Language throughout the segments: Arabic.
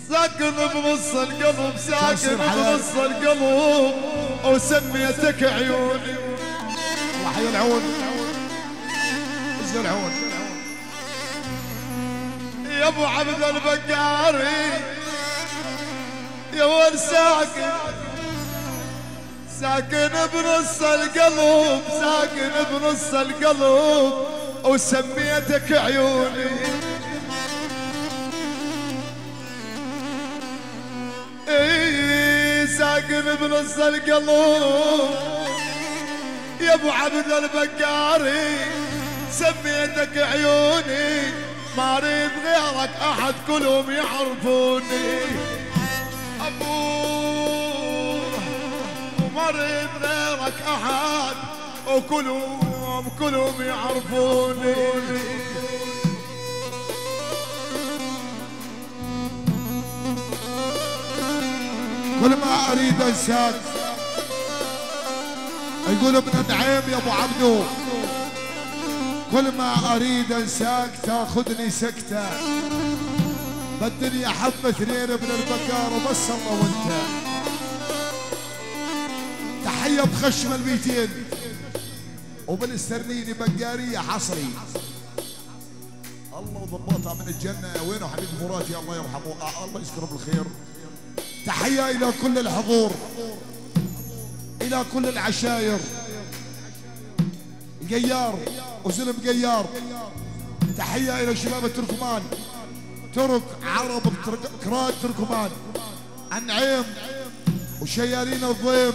ساكن بنص القلب، ساكن بنص القلب، وسميتك عيوني. الله حي العون، ازل العون يا ابو عبد البقاري يا ولد ساكن، ساكن بنص القلب، ساكن بنص القلب، وسميتك عيوني. اي ساكن بنص القلب يا ابو عبد البقاري، سميتك عيوني. ما اريد غيرك احد كلهم يعرفوني ابوه، وما اريد غيرك احد وكلهم يعرفوني. كل ما اريد انساك يقول ابن نعيم يا ابو عبدو، كل ما اريد انساك تاخذني سكته، بالدنيا حبه اثنين ابن البقار وبس الله وانت. تحيه بخشم ال200 وبالاسترليني بقاريه حصري. الله وضبطها من الجنه. وينه حبيب مراتي الله يرحمه، الله يذكره بالخير. تحيه الى كل الحضور، الى كل العشاير، القيار وزلم قيار. تحيه الى شباب التركمان، ترك عرب كراد تركمان، النعيم وشيالين الضيم.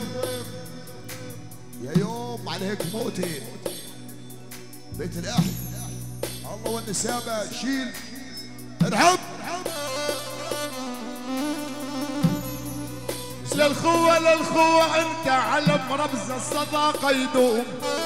يا يوم عليك موتي بيت الاح، الله والنسابه شيل ارحب. للخوة انت علم رمز الصداقة يدوم.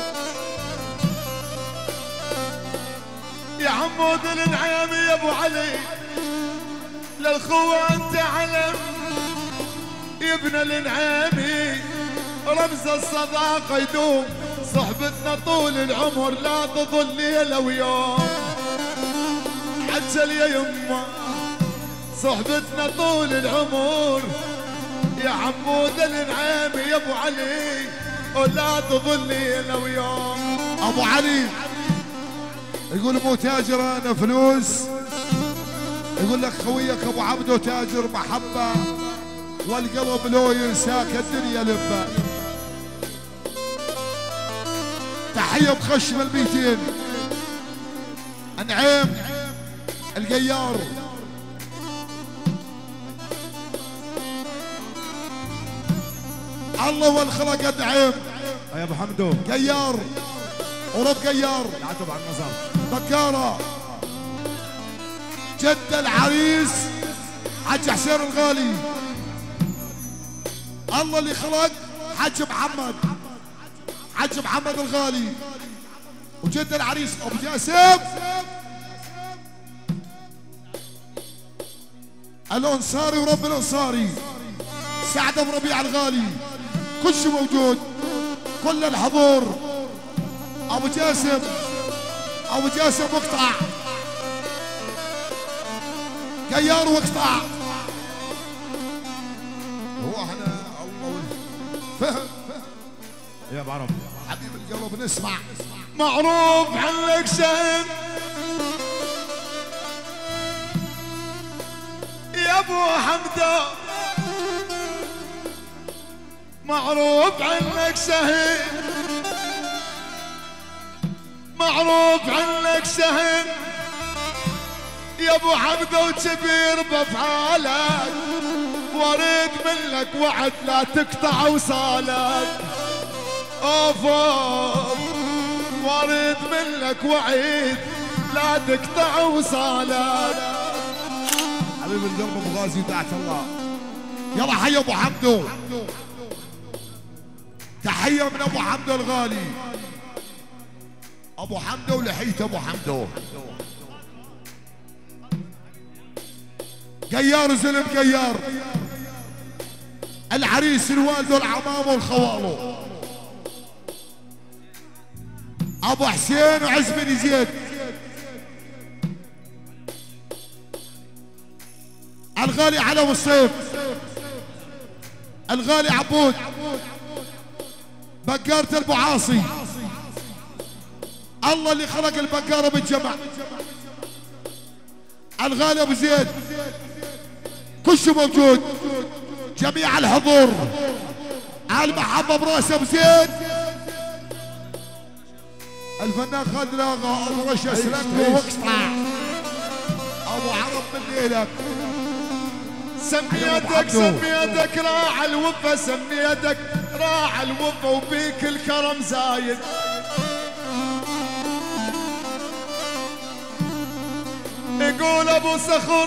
يا عمود النعيم يا ابو علي، للخوة انت علم يا ابن النعيمي، رمز الصداقة يدوم. صحبتنا طول العمر لا تظل ليلة ويوم. عجل يا يمه صحبتنا طول العمر يا عمود النعيم يا ابو علي، ولا تظل ليلة ويوم. ابو علي يقول مو تاجر انا فلوس، يقول لك خويك ابو عبدو تاجر محبه، والقلب لو ينساك الدنيا لبه. تحيه بخشم ال200 النعيم القيار. الله والخلق النعيم يا ابو حمدو قيار ورب قيار يعتب على النظر بكاره. جد العريس حج حسين الغالي، الله اللي خلق حج محمد، حج محمد الغالي. وجد العريس ابو جاسم الانصاري ورب الانصاري، سعد ابو ربيع الغالي، كل شيء موجود، كل الحضور. ابو جاسم مقطع قيار واقطع. هو احنا الله فهم يا ابو عرب حبيب القلب نسمع. معروف عنك شيء يا ابو حمدو، معروف عنك شهيد، معروف عنك شهيد يا ابو حمدو، وكبير بافعالك، واريد منك وعد لا تقطع وصالك. اوف واريد منك وعيد لا تقطع وصالك. حبيب القلب ابو غازي دعت الله. يلا حي ابو حمدو، تحيه من ابو حمدو الغالي. ابو حمدو ولحيت ابو حمدو قيار زلم قيار، العريس الوالد والعمام والخوالو، ابو حسين وعز بن زيد، الغالي على والصيف، الغالي عبود، بقارة البعاصي، الله اللي خلق البقارة بالجمع، الغالي ابو زيد، كل شيء موجود، جميع الحضور، المحبة براس ابو زيد، الفنان خالد لاغا، ابو رشا سلامته واقطع، ابو عرب من ليلك، سميتك سميتك راع الوفا، سميتك راع الوفا وبيك الكرم زايد. يقول ابو صخر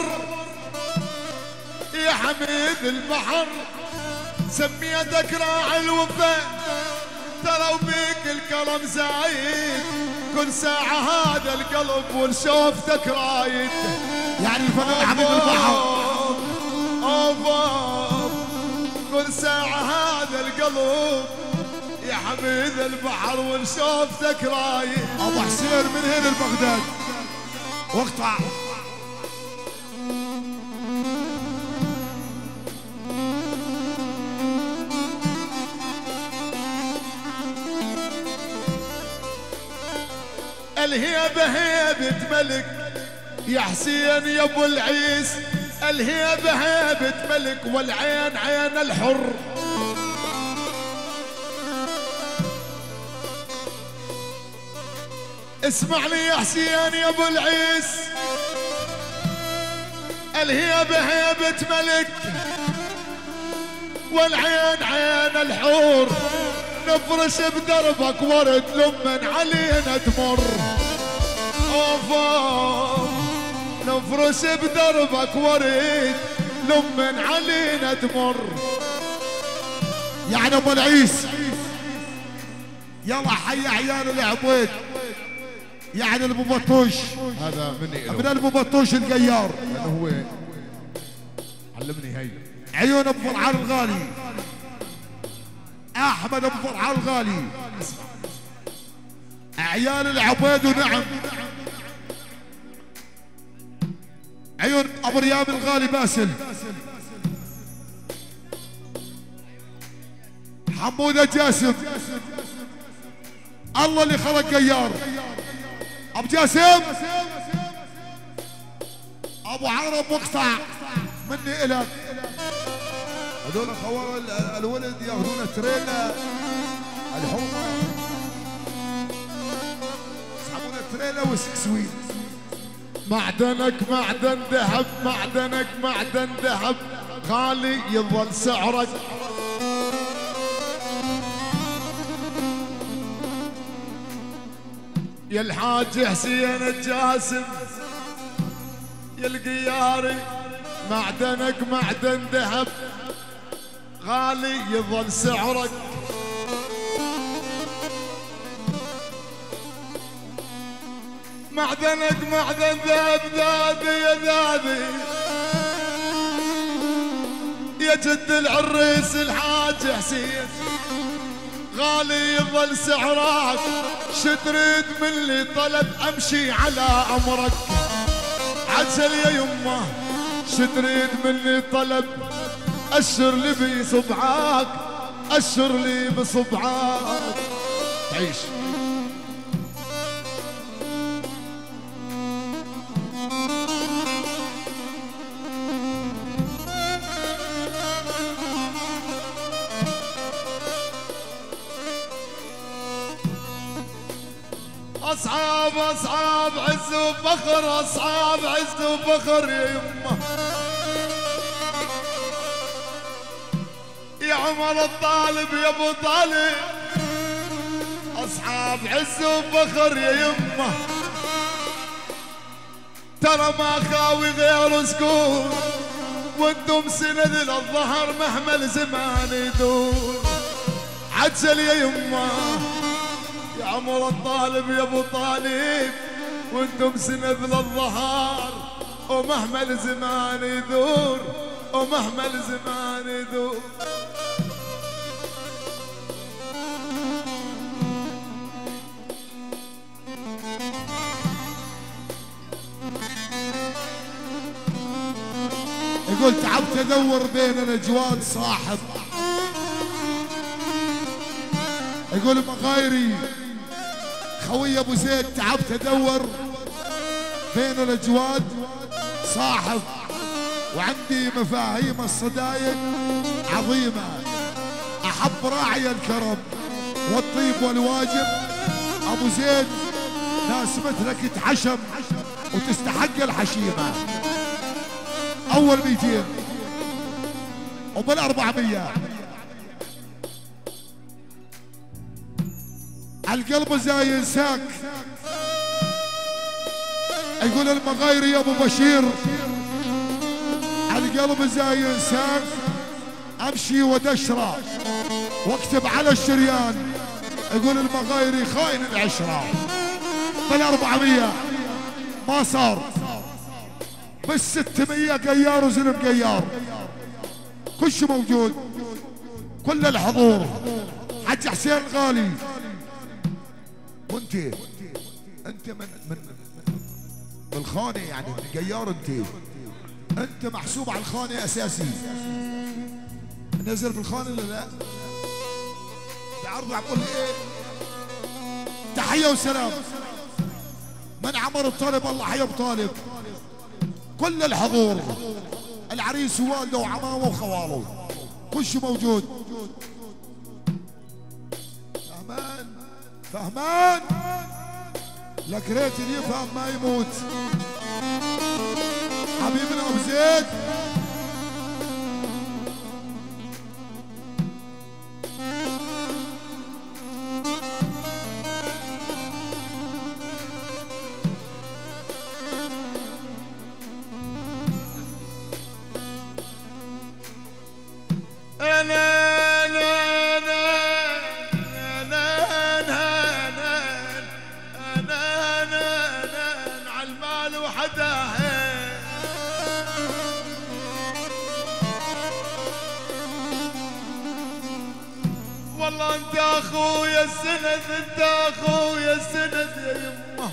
يا حميد البحر، سميتك راع الوفا ترى وبيك الكرم زايد، كل ساعة هذا القلب ونشوفتك رايد. يعني الفنان حبيب البحر أوف كل ساعة هذا القلب يا حميد البحر ونشوفتك رايد. ابو حسين من هنا لبغداد واقطع. الهيبة هيبة ملك يا حسين يا ابو العيس، الهيبة هيبة ملك والعين عين الحر. اسمع لي يا حسين يا ابو العيس، الهيبة هيبة ملك والعين عين الحور، نفرش بدربك ورد لمن علينا تمر. اوف نفرش بدربك ورد لمن علينا تمر. يعني ابو العيس يلا حي عيال العبيد، يعني ابو بطوش، هذا مني ابن ابو بطوش القيار، لانه هو علمني هي عيون ابو فرعان الغالي، احمد ابو فرعان الغالي، عيال العبيد ونعم، عيون ابو ريام الغالي باسل، حموده جاسم، الله اللي خلق قيار، ابو جاسم، ابو عرب مقطع مني الك. هذول خوار الولد ياخذون تريلا الحومه، يسحبون التريلا والسكسوين. معدنك معدن ذهب، معدنك معدن ذهب، غالي يظل سعرك. يا الحاج حسين الجاسم يا القياري، معدنك معدن ذهب، غالي يظل سعرك. معدنك معدن ذهب، ذادي يا ذادي يا جد العريس الحاج حسين، غالي يظل سعرك. شتريد من اللي طلب امشي على امرك، عجل يا يمه شتريد من اللي طلب، اشر لي بصبعك، اشر لي بصبعك تعيش. اصحاب اصحاب عز وفخر، اصحاب عز وفخر يا يمه يا عمر الطالب يا ابو طالب، اصحاب عز وفخر يا يمه، ترى ما خاوي غير سكون، وانتم سند للظهر مهما الزمان يدور. عجل يا يمه يا عمر الطالب يا ابو طالب، وانتم سند للظهر ومهما الزمان يدور، ومهما الزمان يدور. يقول تعبت ادور بين الاجواد صاحب. يقول مغايري خوي ابو زيد تعبت ادور بين الاجواد صاحب، وعندي مفاهيم الصدايق عظيمه، احب راعي الكرم والطيب والواجب. ابو زيد ناس مثلك تحشم وتستحق الحشيمه. اول 200 وبال400 القلب زي ينساك. يقول المغايري يا ابو بشير القلب زي ينساك، امشي ودشره واكتب على الشريان. يقول المغايري خاين العشره. بال400 ما صار، بال600 قيار وزلم قيار، كل شيء موجود، كل الحضور. حج حسين غالي، وانت من الخانه، يعني من قيار. انت محسوب على الخانه اساسي. نزل بالخانه ولا لا؟ بعرض عم بقول ايه؟ تحيه وسلام من عمر الطالب، الله حي ابو طالب. كل الحضور، العريس ووالده وعمامه وخواله، كل شيء موجود. فهمان فهمان، لك ريت اللي يفهم ما يموت. حبيبنا ابو زيد والله انت اخويا السند، انت اخويا السند يا يمه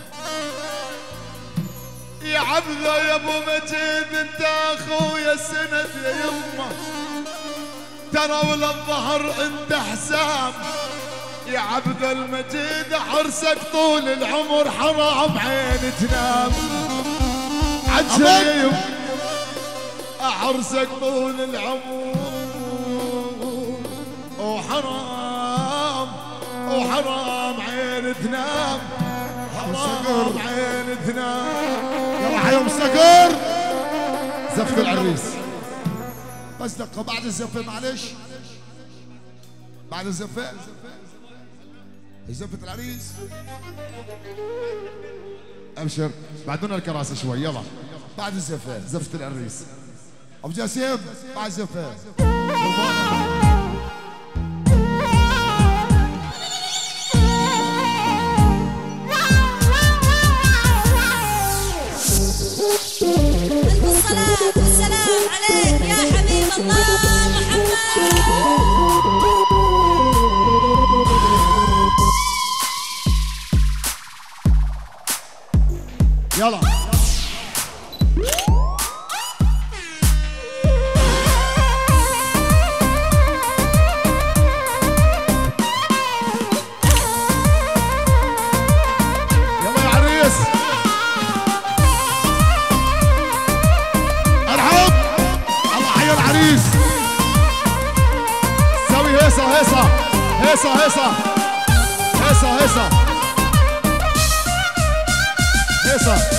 يا عبده يا ابو مجيد، انت اخويا السند يا يمه. ترى ولا الظهر انت حسام يا عبد المجيد، حرسك طول العمر حرام عين تنام. عجل يا يمه احرسك طول العمر وحرام عين تنام، حرام عين تنام. يلا حيوم صقر. زفة العريس بس دقة بعد الزفة، معلش بعد الزفة. زفة العريس ابشر بعدونا الكراسي شوي. يلا بعد الزفة. زفة العريس ابو جاسم بعد الزفة. الصلاة والسلام عليك يا حبيب الله محمد. يلا هيصة هيصة هيصة هيصة هيصة.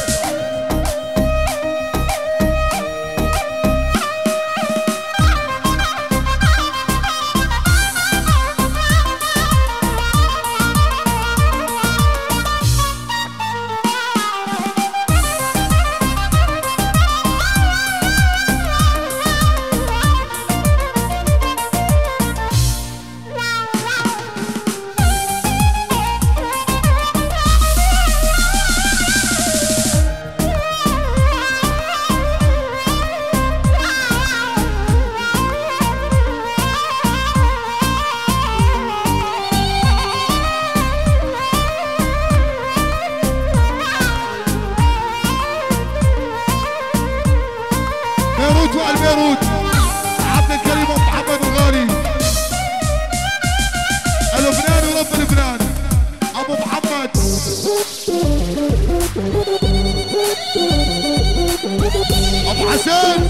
بيروت وال بيروت عبد الكريم ومحمد الغالي لبنان ورب لبنان ابو محمد ابو حسن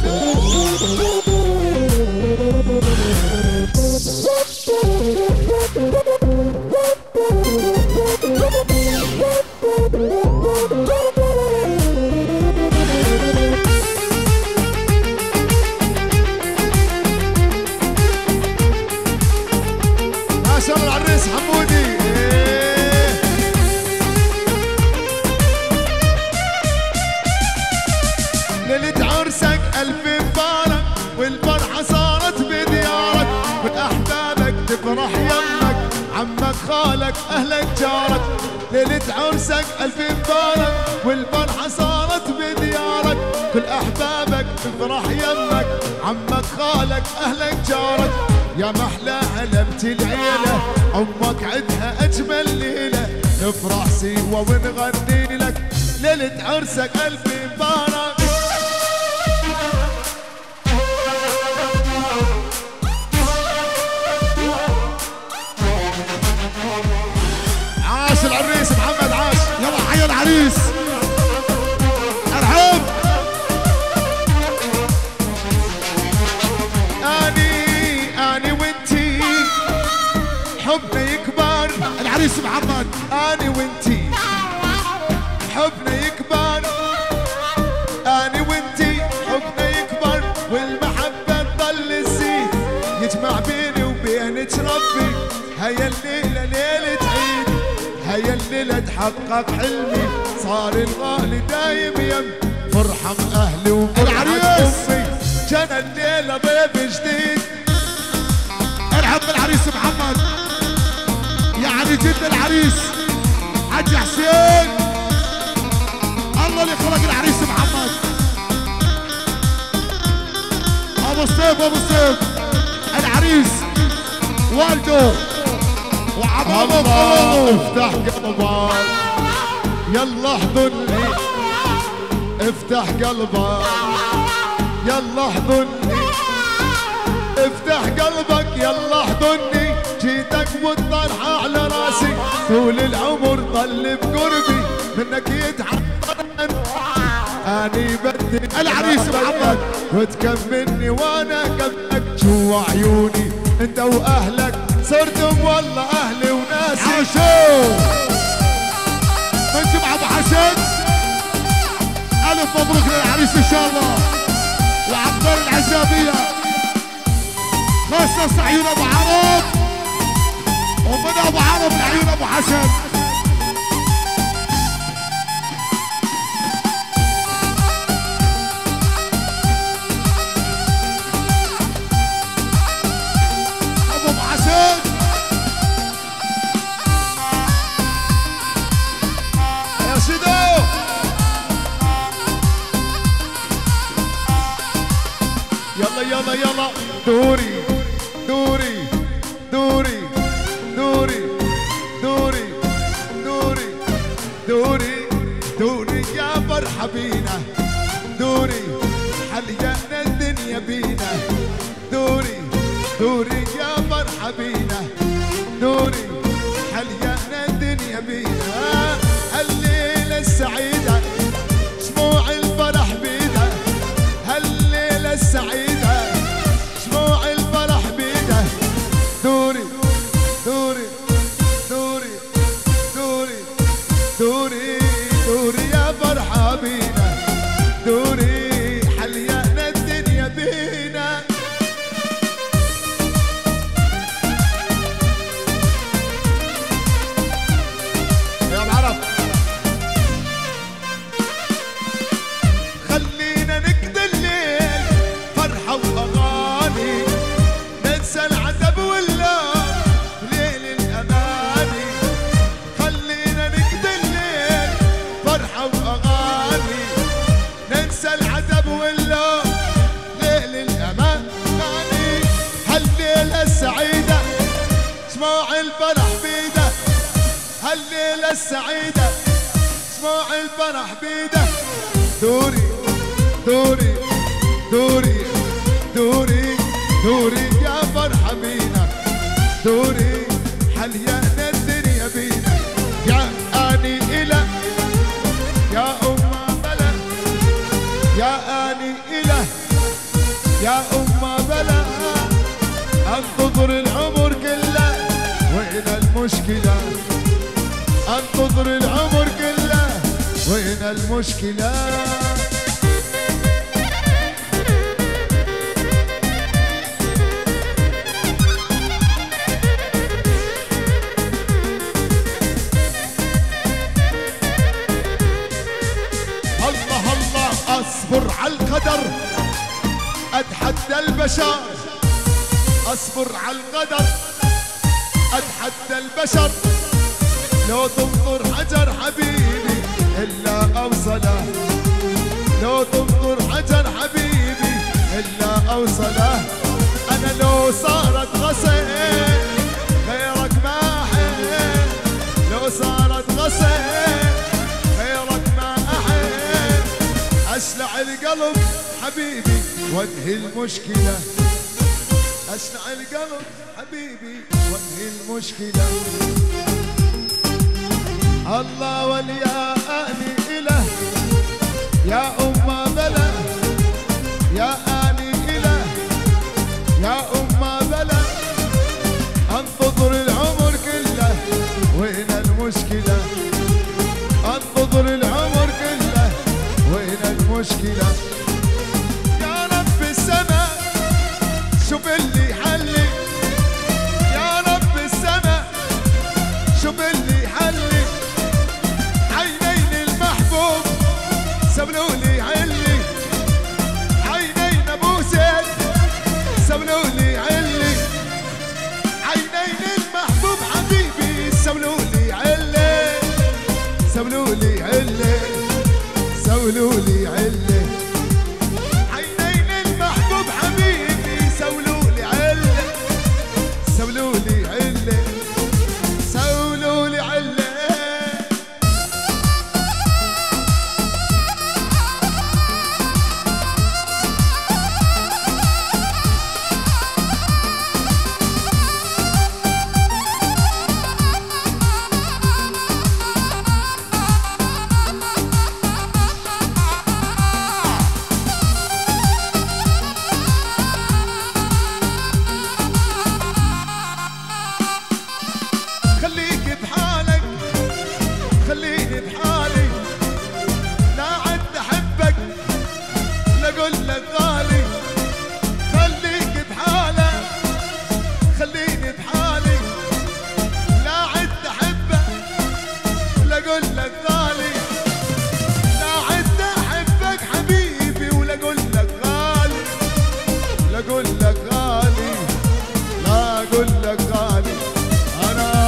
ما شاء الله العريس حمودي. ليلة عرسك ألف مبارك والفرحة صارت بديارك من أحبابك تفرح يمك عمك خالك أهلك جارك. ليلة عرسك ألف مبارك والفرحة صارت بديارك كل أحبابك تفرح يمك عمك خالك أهلك جارك. يا محلى علمة العيلة أمك عدها أجمل ليلة نفرح سوا ونغني لك ليلة عرسك ألف مبارك. عاش العريس محمد عاش. يلا حي العريس ارحب. اني وانتي حبنا يكبر. العريس محمد اني وانتي حبنا يكبر. اني وانتي حبنا يكبر والمحبة تضل تزيد يجمع بيني وبينك ربي. هيا الليلة ليلة عيد هيا الليلة تحقق حلمي صار الغالي دايم يم فرحة اهلي وفرحة امي كان الليلة ضيف جديد. ارحب بالعريس محمد يعني جد العريس حج حسين الله اللي خلق العريس محمد. ابو سيف ابو سيف العريس والده وعمامه الله افتح قلبك يلا احضني افتح قلبك يلا احضني افتح قلبك يلا احضني جيتك والطرحة على راسي طول العمر ضل بقربي منك يتحضن. اني بدي العريس محمد وتكملني وانا كملك جوا عيوني انت واهلك صرتم والله اهلي وناسي. عاشو انت مع ابو حسن الف مبروك للعريس ان شاء الله وعبد العزابيه خصص عيون ابو عرب ومن ابو عرب لعيون ابو حسن. ابو حسن يا سيدو يلا يلا يلا دوري دوري دوري دوري دوري دوري دوري دوري يا فرحة بينا دوري حليانا الدنيا بينا دوري دوري يا فرحة بينا دوري حليانا الدنيا بينا. الليلة السعيدة شموع الفرح بينا هالليلة السعيدة شموع الفرح بينا دوري دوري دوري دوري دوري دوري يا فرحة بينا دوري حليانا الدنيا بينا. يا العرب خلينا نقضي الليل فرحة وأغاني ننسى العتب واللوم ليل الأماني. خلينا نقضي الليل فرحة وأغاني ننسى العتب واللوم ليل الأماني. هالليلة السعيدة شموع الفرح بيده هالليلة السعيدة شموع الفرح بيده دوري دوري دوري دوري دوري يا فرحة بينا دوري حليانا الدنيا بينا يا اني اله يا بلا يا اني اله يا بلا انتظر العمر كله وين المشكلة انتظر العمر كله وين المشكلة الله الله اصبر على القدر اتحدى البشر اصبر على القدر اتحدى البشر لو تمطر حجر حبيبي الا اوصله لو تمطر حجر حبيبي الا اوصله انا لو صارت غصن غيرك ما احب لو صارت غصن غيرك ما احب اشلع القلب حبيبي وانهي المشكله اشلع القلب حبيبي وانهي المشكله الله وليا اني اله يا بلا يا اني اله يا بلا انتظر العمر كله وين المشكله انتظر العمر كله وين المشكله يا رب السماء شوف اللي يحلي يا رب السماء شوف اللي يحلي عينين المحبوب سبلوا لي علي عينين ابو زيد سبلوا لي علي عينين المحبوب حبيبي سبلوا لي علي سبلوا لي علي سبلوا لي علي عينين المحبوب حبيبي سولوا لي علي سولوا لي علي سولوا لي علي خليك بحالك خليني بحالي لا عد احبك لا اقول لك غالي خليك بحالك خليني بحالي لا عد احبك لا اقول لك غالي لا عد احبك حبيبي ولا اقول لك غالي لا اقول لك غالي لا اقول لك غالي انا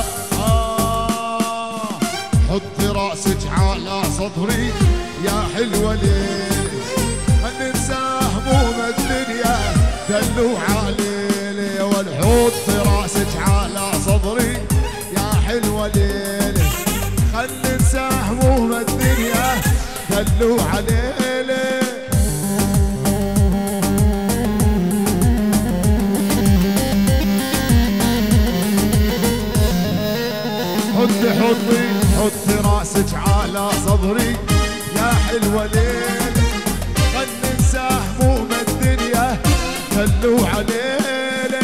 حطي راسك على صدري يا حلوه ليلي ننسى هموم الدنيا دلوعه ليلي ونحط راسك على صدري يا حلوه ليلي خل ننسى هموم الدنيا دلوعه ليلي حطي راسك على صدري يا حلوة ليلي خل ننسى هموم الدنيا دلوعة ليلي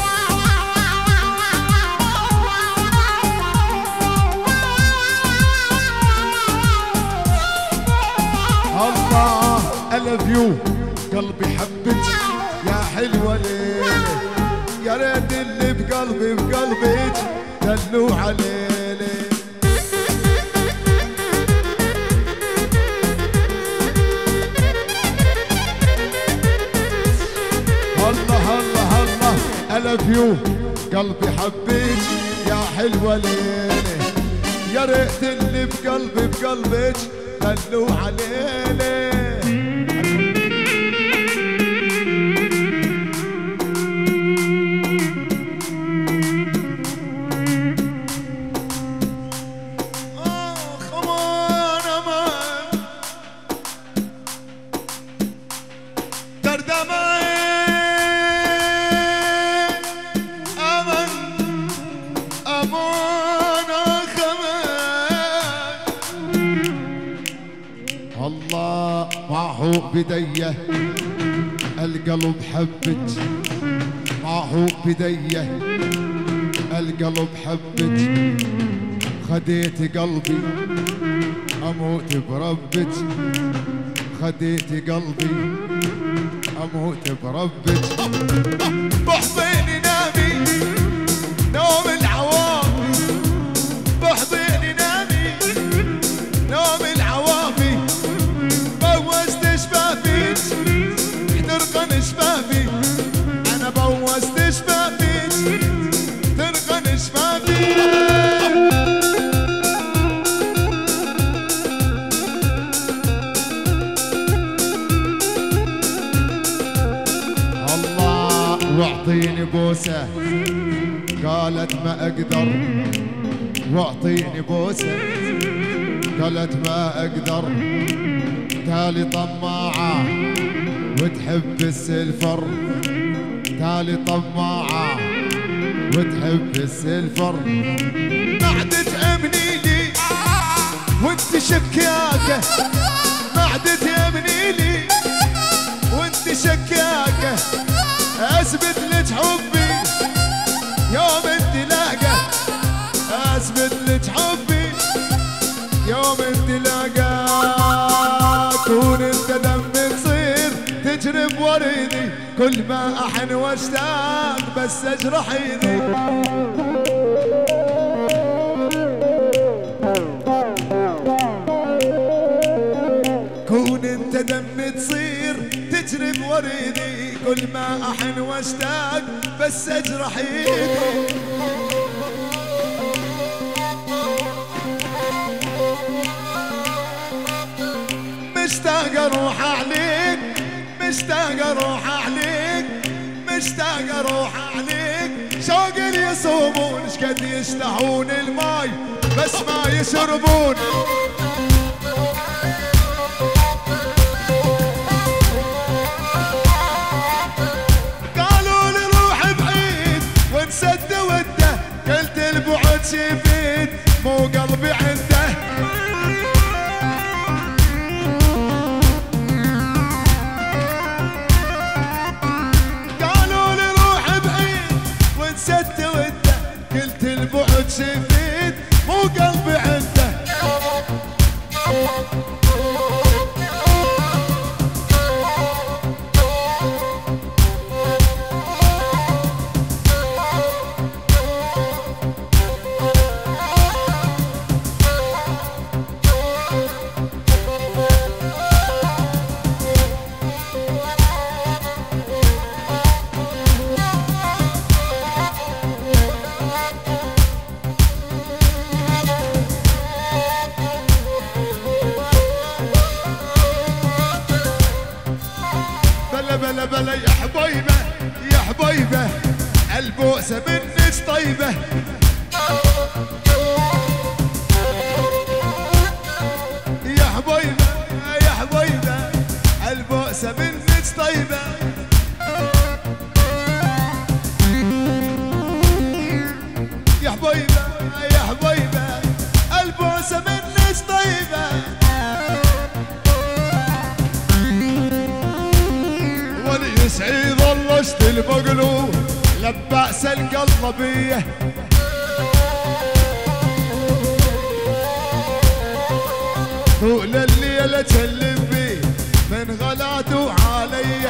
الله I love you قلبي حبك يا حلوة ليلي يا ريت اللي بقلبي بقلبك دلوعة ليلي الله الله الله I love you قلبي حبيك يا حلوة ليلي يا ريت اللي بقلبي بقلبك دلوعة ليلي هو بديه القلب حبك، ما هو بديه القلب حبك، خديت قلبي اموت بربك، خديت قلبي اموت بربك. بحضيني نامي نوم العوافي، بحضيني نامي نوم العوافي، بوزت شفافيك ترقن شفافي، انا بوزت شفافيك ترقن شفافي. واعطيني بوسة قالت ما اقدر، واعطيني بوسة قالت ما اقدر، تالي طماعة وتحب السلفر، تالي طماعة وتحب السلفر. ما عاد تأمني لي وانت شكاكة، ما عاد تأمني لي وانت شكاكة، اثبت لك حبي يوم انتلاقى، اثبت لك حبي يوم انتلاقى. كون انت دم تصير تجري بوريدي، كل ما احن واشتاق بس اجرح ايدي. كون انت دم تصير تجري بوريدي، كل ما احن واشتاق بس اجرح ايدي. مشتاق اروح عليك، مشتاق اروح عليك، مشتاق اروح عليك. شوق اللي يصومون شقد يشتهون الماي بس ما يشربون. سد وده قلت البعد شفيت مو قلبي عنده. قالوا لي روح بعيد وانسد وده قلت البعد شفيت مو قلبي عنده. بلا بلا يا حبيبه يا حبيبه البوسه منك طيبه. يا حبيبه يا حبيبه البوسه منك طيبه. يا حبيبه يا حبيبه البوسه منك طيبه. سعيد الله اشتي المقلوب لبأس القلبية. طول الليل اتكلم بيه من غلاته عليا.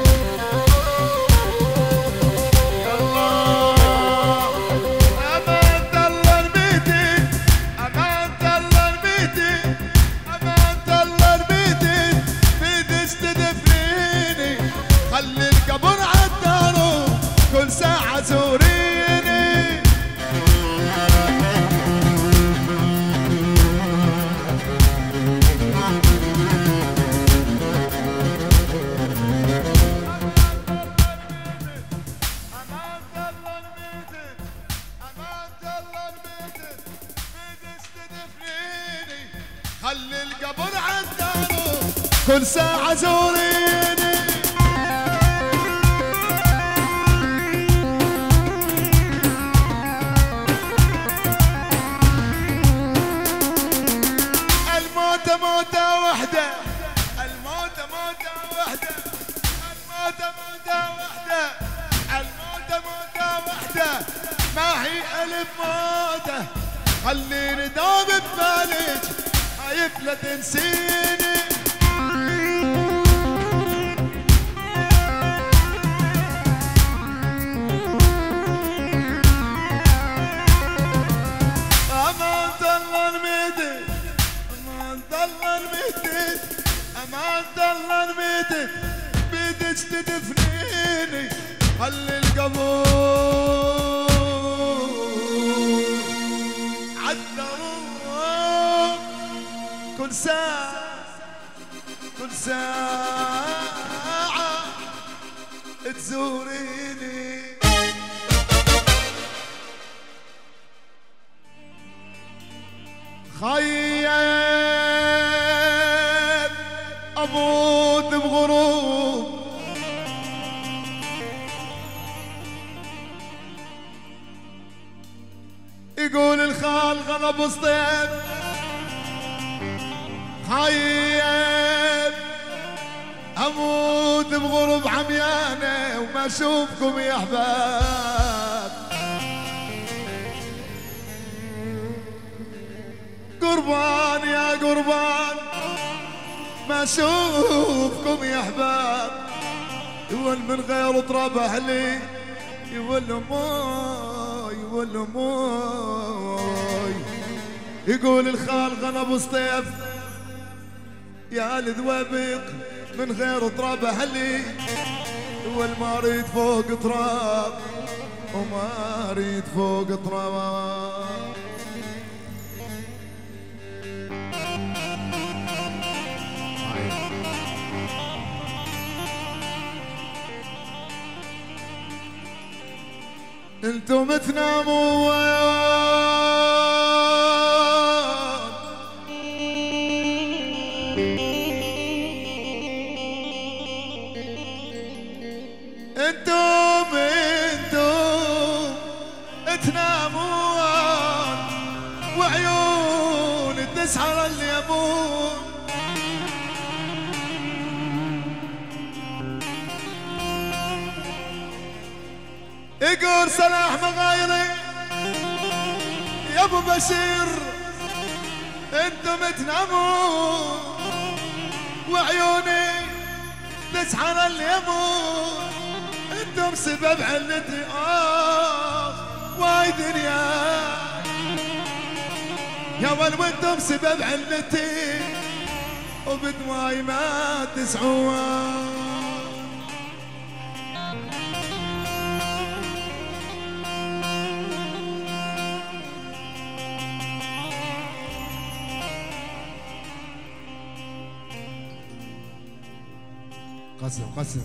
خلي القبر عالدار كل ساعة زوريني. خلي القبر عالدار كل ساعة زوريني. موتة وحدة الموتة حيل بموته خليني دوم ببالك خايف لا تنسيني امان الله الميتت امان الله الميتت امان الله الميتت بيدك تدفنيني خلي القبور عالدروب كل ساعة كل ساعة تزوريني خيب أموت بغروب يقول الخال غضب صطيب خيب أموت بغروب عميانة وما أشوفكم يا أحباب قربان يا قربان ما أشوفكم يا أحباب يول من غير تراب أهلي يول موي يول موي يقول الخال غنب سطيف يا الذوابق من غير تراب أهلي يول ما أريد فوق تراب وما أريد فوق تراب انتم تناموا انتم تناموا وعيون تسحر اليمون يقول صلاح مغايري يا ابو بشير انتم تنامون وعيوني تسحر اليمون انتم سبب علتي واي دنيا يا ول وانتم سبب علتي وبدماي ما تسعون قسم قسم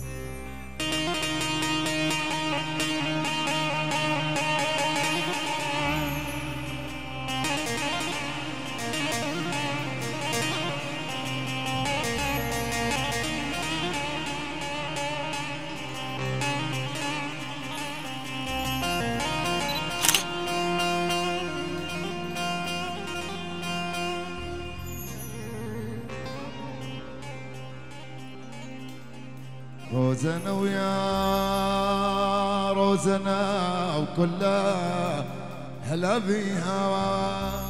روزنا ويا روزنا وكلها هلا بيها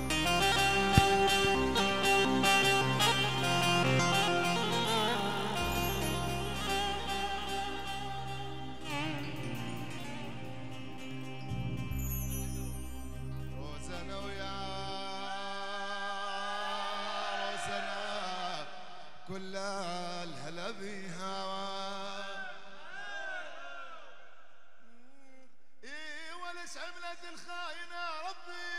روزنا ويا روزنا كلها الهلا بيها وليش عملت الخاينة ربي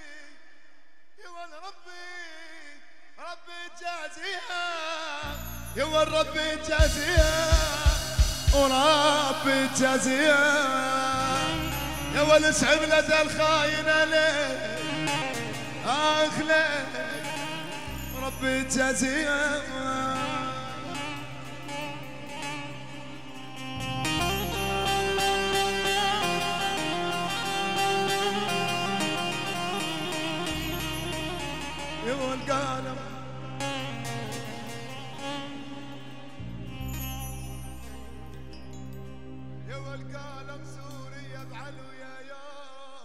يا ربي تجازيها يا ربي تجازيها وربي تجازيها يا وليش عملت الخاينة ليه ليه ربي تجازيها القلم يا والقلم سوريا بعلو يا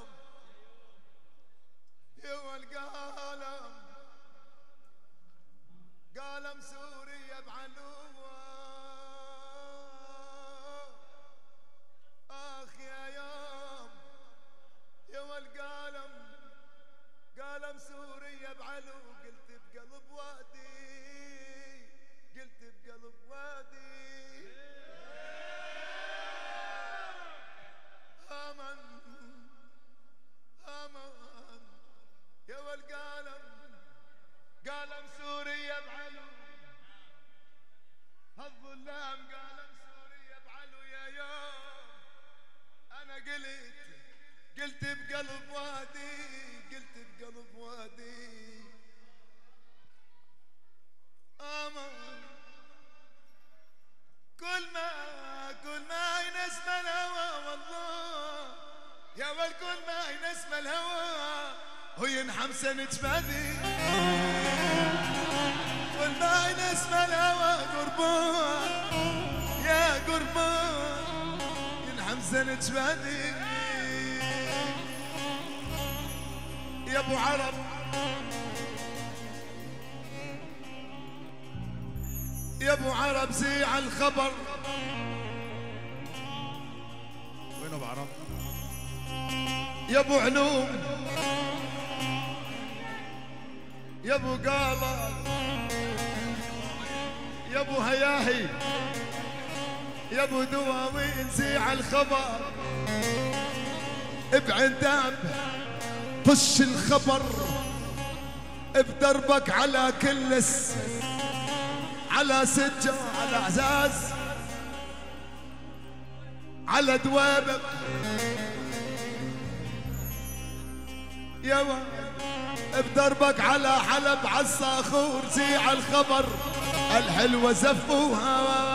وينحم سنة بدي والباين اسمه الهوى قربان يا قربان ينحم سنة بدي يا ابو عرب يا ابو عرب زيع الخبر. وين ابو عرب؟ يا ابو علوم يا ابو قاله يا ابو هياهي يا ابو دواوين زيع الخبر. بعنداب طش الخبر بدربك على كلس على سجة على اعزاز على دوابق يا بدربك على حلب عالصاخور زيع الخبر الحلوة زفوها.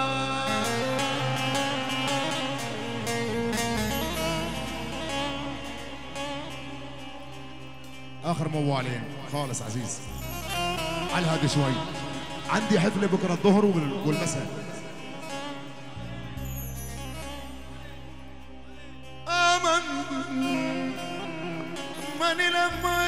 اخر موالين خالص عزيز على هذا شوي. عندي حفله بكره الظهر والمساء. امن ماني لما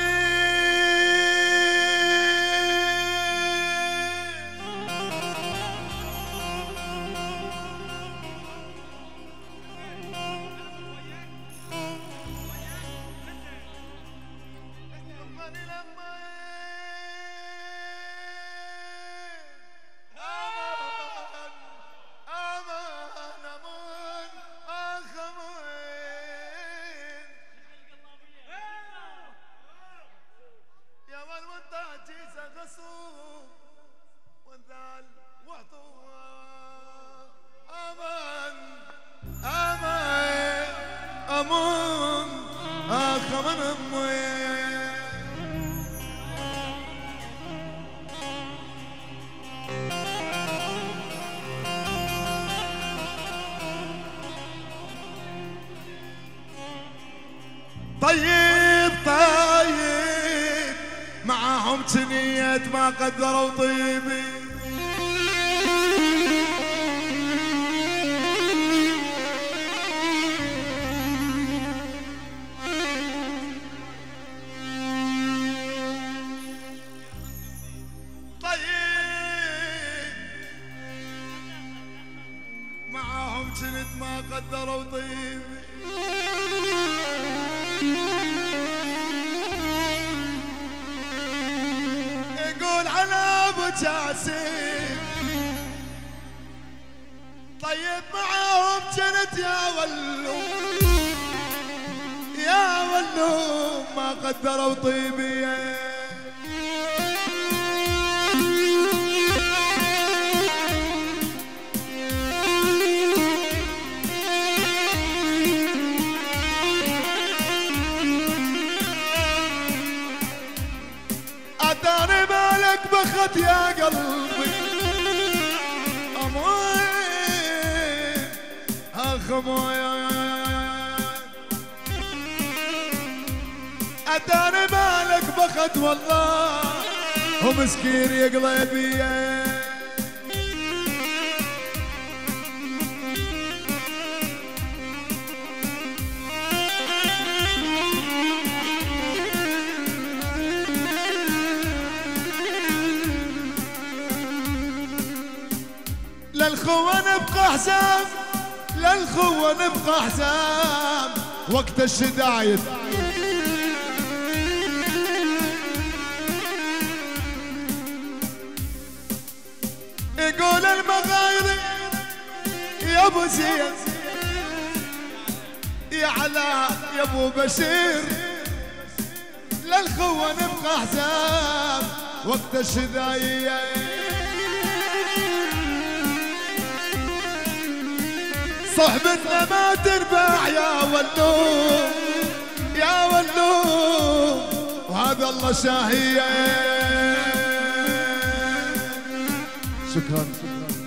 طيب طيب معاهم جنية ما قدروا طيبي. طيب معاهم جنية ما قدروا طيبي. يقول على ابو جاسم طيب معاهم جنت يا ولو يا ولو ما قدروا طيبي. اتاني بالك بخت يا قلبي اموين اخ مويا. اتاني بالك بخت والله ومسكين يا قلبي. للخوة نبقى حزام للخوة نبقى حزام وقت الشدايد. يقول المغاير يا ابو زيد يا علاء يا ابو بشير للخوة نبقى حزام وقت الشدايد. صحبتنا ما تربح يا ولو يا ولو وهذا الله شاهية. شكرا.